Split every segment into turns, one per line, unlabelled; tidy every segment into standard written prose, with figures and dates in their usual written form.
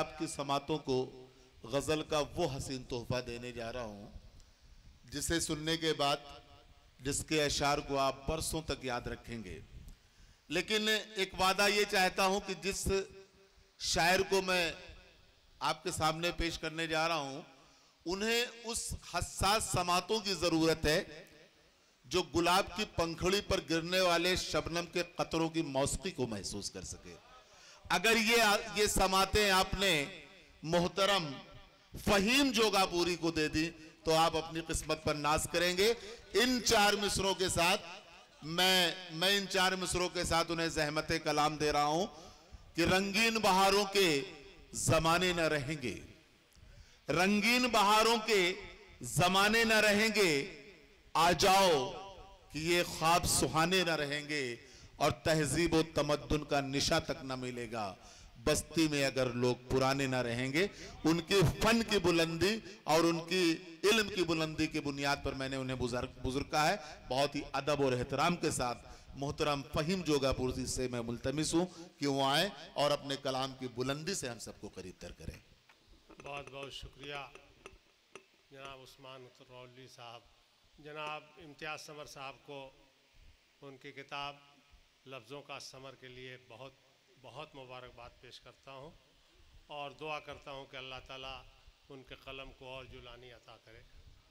आपकी समातों को गज़ल का वो हसीन तोहफा देने जा रहा हूँ जिसे सुनने के बाद जिसके अशार को आप बरसों तक याद रखेंगे। लेकिन एक वादा ये चाहता हूं कि जिस शायर को मैं आपके सामने पेश करने जा रहा हूं उन्हें उस हसास समातों की जरूरत है जो गुलाब की पंखुड़ी पर गिरने वाले शबनम के कतरों की मौसीकी को महसूस कर सके। अगर ये समातें आपने मोहतरम फहीम जोगापुरी को दे दी तो आप अपनी किस्मत पर नाज करेंगे। इन 4 मिसरों के साथ मैं इन 4 मिसरों के साथ उन्हें ज़हमत कलाम दे रहा हूं कि रंगीन बहारों के जमाने न रहेंगे, रंगीन बहारों के जमाने न रहेंगे, आ जाओ कि ये ख्वाब सुहाने न रहेंगे और तहजीब व तमद्दुन का निशा तक न मिलेगा। बस्ती में अगर लोग पुराने ना रहेंगे। उनके फन की बुलंदी और उनकी इल्म की बुलंदी की बुनियाद पर मैंने उन्हें बुजुर्ग कहा है। बहुत ही अदब और एहतराम के साथ मोहतरम फहीम जोगापुरी से मैं मुल्तमिस हूँ कि वो आए और अपने कलाम की बुलंदी से हम सबको करीब तर करें।
बहुत बहुत शुक्रिया जनाब उस्मान रौली साहब। जनाब इम्तियाज़ समर साहब को उनकी किताब लफ्ज़ों का समर के लिए बहुत बहुत मुबारकबाद पेश करता हूँ और दुआ करता हूँ कि अल्लाह ताला उनके कलम को और जुलानी अता करे।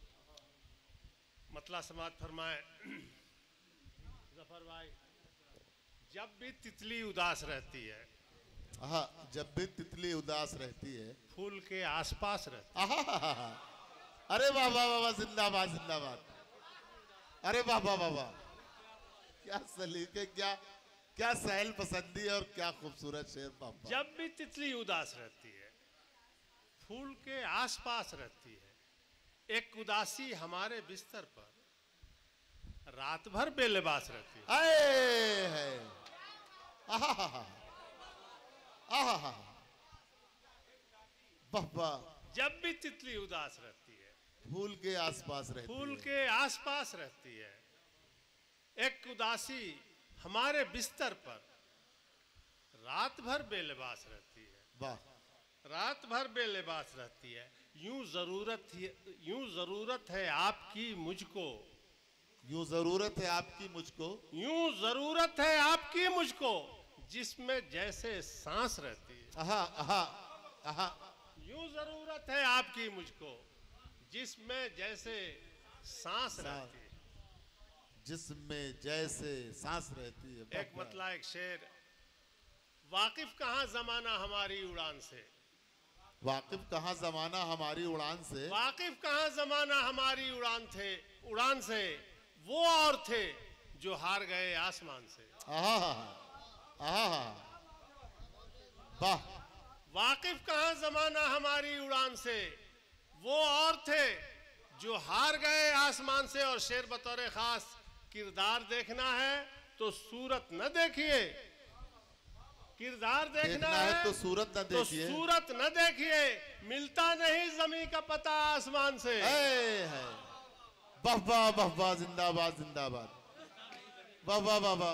मतला समात फरमाए जफ़र भाई, जब भी तितली उदास रहती है,
हाँ, जब भी तितली उदास रहती है
फूल के आसपास रहती है।
अरे वाह वाह वाह, जिंदाबाद जिंदाबाद। अरे वाह वाह वाह वाह, क्या सलीके, क्या सहल पसंदी और क्या खूबसूरत शेर पापा।
जब भी तितली उदास रहती है, फूल के आसपास रहती है, एक उदासी हमारे बिस्तर पर रात भर बेलिबास रहती है।
बाबा,
जब भी तितली उदास रहती है,
फूल के आसपास रहती है,
फूल के आसपास रहती है, एक उदासी हमारे बिस्तर पर रात भर बेलिबास रहती है।
वाह,
रात भर बेलिबास रहती है। यूं जरूरत है आपकी मुझको,
यूं जरूरत है आपकी मुझको,
यूं जरूरत है आपकी मुझको, जिसमें जैसे सांस रहती है।
आहा आहा आहा,
यूं जरूरत है आपकी मुझको, जिसमें जैसे सांस रहती है,
जिसमें जैसे सांस रहती है।
एक मतला एक शेर, वाकिफ कहाँ जमाना हमारी उड़ान से,
वाकिफ कहाँ जमाना हमारी उड़ान से,
वाकिफ कहाँ जमाना हमारी उड़ान से, वो और थे जो हार गए आसमान से।
वाह,
वाकिफ कहाँ जमाना हमारी उड़ान से, वो और थे जो हार गए आसमान से। और शेर बतौर खास, किरदार देखना है तो सूरत न देखिए, किरदार देखना है
तो सूरत न देखिए,
तो सूरत न देखिए, मिलता नहीं जमीन का पता आसमान से।
वाह वाह वाह वाह, जिंदाबाद जिंदाबाद, वाह वाह वाह वाह।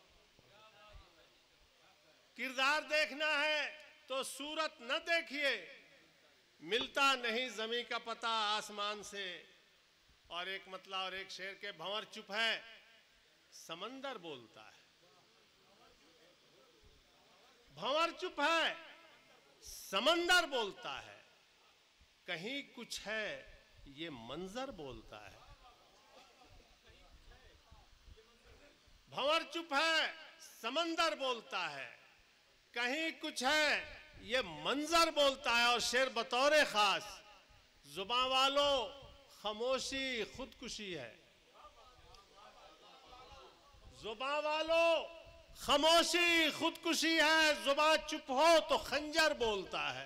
किरदार देखना है तो सूरत न देखिए, मिलता नहीं जमीन का पता आसमान से। और एक मतला और एक शेर के, भंवर चुप है समंदर बोलता है, भंवर चुप है समंदर बोलता है, कहीं कुछ है ये मंजर बोलता है। भंवर चुप है समंदर बोलता है, कहीं कुछ है ये मंजर बोलता है। और शेर बतौर खास, जुबान वालों खामोशी खुदकुशी है, जुबान वालों खामोशी खुदकुशी है, जुबान चुप हो तो खंजर बोलता है।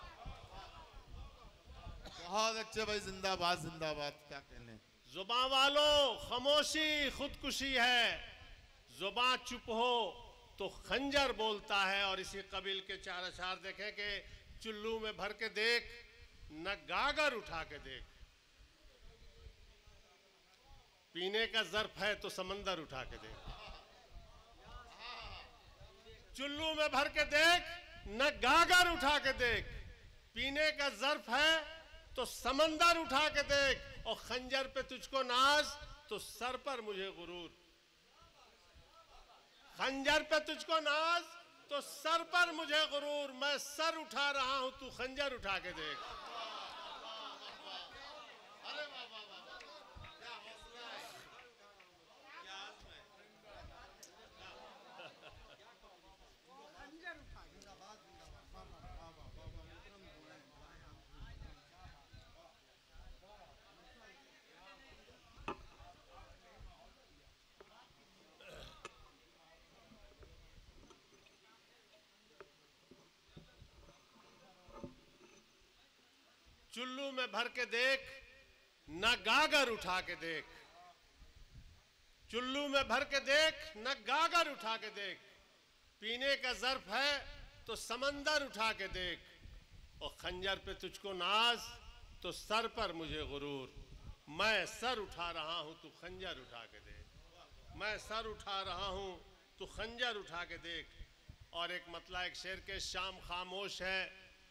बहुत अच्छे भाई, जिंदाबाद जिंदाबाद, क्या कहने।
जुबान वालों खामोशी खुदकुशी है, जुबान चुप हो तो खंजर बोलता है। और इसी कबील के 4 अशार देखें कि चुल्लू में भर के देख, न गागर उठा के देख, पीने का ज़र्फ है तो समंदर उठा के देख, चुल्लू में भर के देख, न गागर उठा के देख, पीने का ज़र्फ है तो समंदर उठा के देख, और खंजर पे तुझको नाज तो सर पर मुझे गुरूर। खंजर पे तुझको नाज तो सर पर मुझे गुरूर, मैं सर उठा रहा हूं तू खंजर उठा के देख। चुल्लू में भर के देख, न गागर उठा के देख। चुल्लू में भर के देख, न गागर उठा के देख, पीने का ज़र्फ है तो समंदर उठा के देख, और खंजर पे तुझको नाज तो सर पर मुझे गुरूर। मैं सर उठा रहा हूं तू खंजर उठा के देख, मैं सर उठा रहा हूं तू खंजर उठा के देख। और एक मतलब एक शेर के, शाम खामोश है,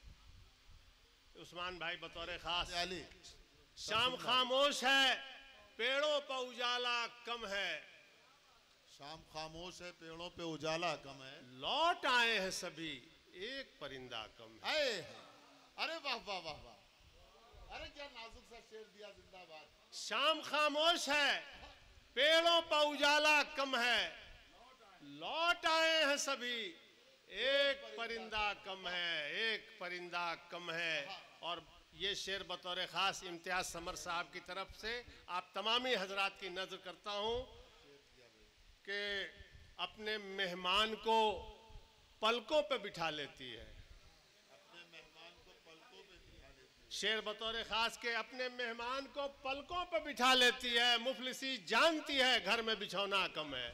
उस्मान भाई बतौर खास, शाम खामोश है पेड़ों पर उजाला कम है।
शाम खामोश है पेड़ों पे उजाला कम है,
लौट आए हैं सभी एक परिंदा कम है।
अरे वाह वाह वाह वाह, अरे क्या नाजुक सा शेर दिया, जिंदाबाद।
शाम खामोश है पेड़ों पर उजाला कम है, लौट आए हैं सभी एक परिंदा कम है, एक परिंदा कम है। और ये शेर बतौर खास इम्तियाज समर साहब की तरफ से आप तमामी हजरात की नजर करता हूं कि अपने मेहमान को पलकों पे बिठा लेती है।
अपने मेहमान को पलकों पे बिठा लेती है।
शेर बतौर खास के अपने मेहमान को पलकों पे बिठा लेती है, मुफलिसी जानती है घर में बिछौना कम है।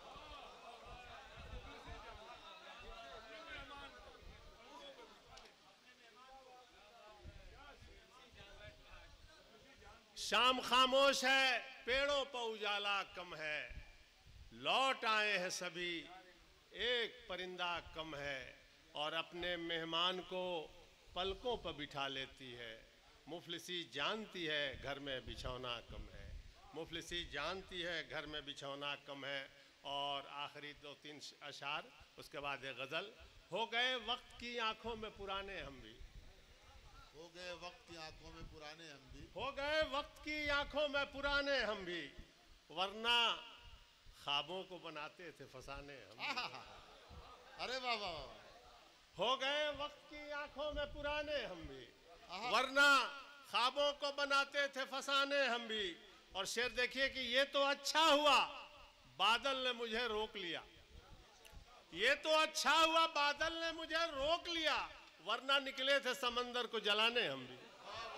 शाम खामोश है पेड़ों पर उजाला कम है, लौट आए हैं सभी एक परिंदा कम है। और अपने मेहमान को पलकों पर बिठा लेती है, मुफलिसी जानती है घर में बिछौना कम है, मुफलिसी जानती है घर में बिछौना कम है। और आखिरी 2-3 अशार, उसके बाद एक गज़ल। हो गए वक्त की आंखों में पुराने हम भी,
हो गए वक्त की आंखों में पुराने हम भी,
हो गए वक्त की आंखों में पुराने हम भी, वरना ख्वाबों को बनाते थे फसाने हम भी।
अरे वाह वाह वाह,
हो गए वक्त की आंखों में पुराने हम भी, वरना ख्वाबों को बनाते थे फसाने हम भी। और शेर देखिए कि ये तो अच्छा हुआ बादल ने मुझे रोक लिया, ये तो अच्छा हुआ बादल ने मुझे रोक लिया, वरना निकले थे समंदर को जलाने हम भी।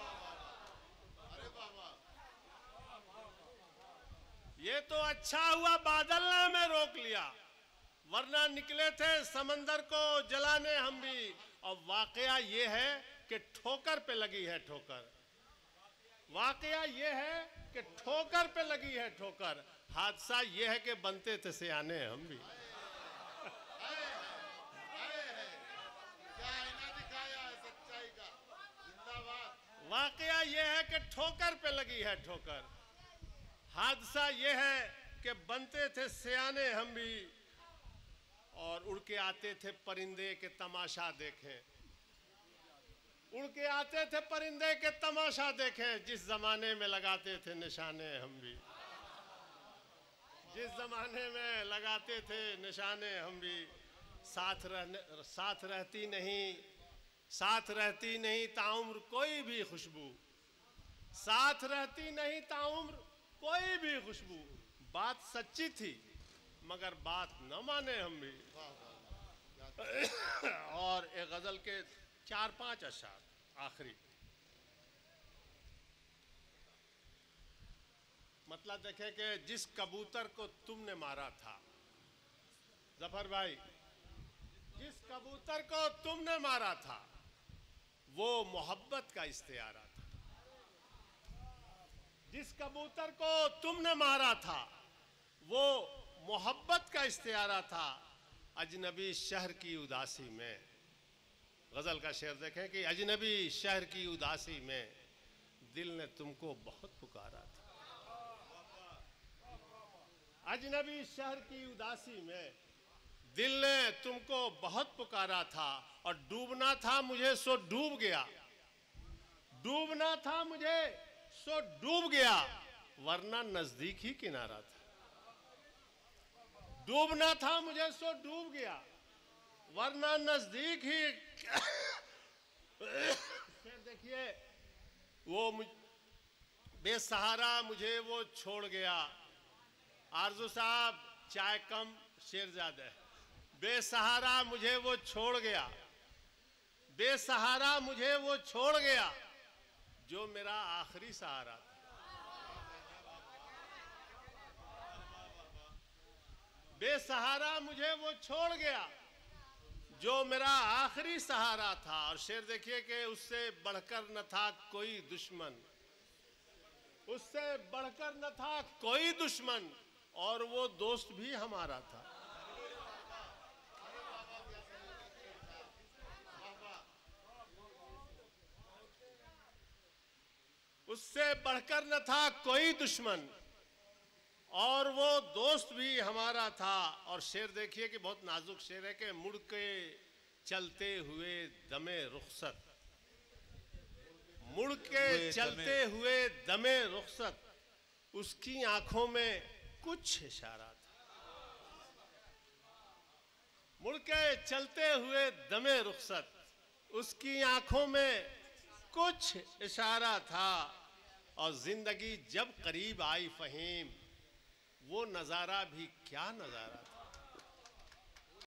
ये तो अच्छा हुआ बादल ने हमें रोक लिया, वरना निकले थे समंदर को जलाने हम भी। और वाकया ये है कि ठोकर पे लगी है ठोकर, वाकया ये है कि ठोकर पे लगी है ठोकर, हादसा ये है कि बनते थे सियाने हम भी। वाकया ये है कि ठोकर पे लगी है ठोकर, हादसा ये है कि बनते थे सियाने हम भी। और उड़ के आते थे परिंदे के तमाशा देखें, उड़ के आते थे परिंदे के तमाशा देखें, जिस जमाने में लगाते थे निशाने हम भी, जिस जमाने में लगाते थे निशाने हम भी। साथ रहती नहीं, साथ रहती नहीं ताउम्र कोई भी खुशबू, साथ रहती नहीं ताउम्र कोई भी खुशबू। बात सच्ची थी मगर बात न माने हम भी। और एक गजल के 4-5 अशार आखिरी, मतलब देखें कि जिस कबूतर को तुमने मारा था जफर भाई, जिस कबूतर को तुमने मारा था वो मोहब्बत का इस्तियारा था, जिस कबूतर को तुमने मारा था वो मोहब्बत का इस्तियारा था। अजनबी शहर की उदासी में, गज़ल का शेर देखें कि अजनबी शहर की उदासी में दिल ने तुमको बहुत पुकारा था। अजनबी शहर की उदासी में दिल ने तुमको बहुत पुकारा था, और डूबना था मुझे सो डूब गया, डूबना था मुझे सो डूब गया, वरना नजदीक ही किनारा था। डूबना था मुझे सो डूब गया, वरना नजदीक ही फिर देखिए वो बेसहारा मुझे वो छोड़ गया। आरजू साहब चाय कम शेर ज्यादा है। बेसहारा मुझे वो छोड़ गया, बेसहारा मुझे वो छोड़ गया, जो मेरा आखिरी सहारा था। बेसहारा मुझे वो छोड़ गया, जो मेरा आखिरी सहारा था। और शेर देखिए कि उससे बढ़कर न था कोई दुश्मन, उससे बढ़कर न था कोई दुश्मन, और वो दोस्त भी हमारा था। उससे बढ़कर न था कोई दुश्मन, और वो दोस्त भी हमारा था। और शेर देखिए कि बहुत नाजुक शेर है कि मुड़ के चलते हुए दमे रुखसत, मुड़ के चलते हुए दमे रुखसत, उसकी आंखों में कुछ इशारा था। मुड़ के चलते हुए दमे रुखसत, उसकी आंखों में कुछ इशारा था। और जिंदगी जब करीब आई फहीम, वो नजारा भी क्या नजारा था।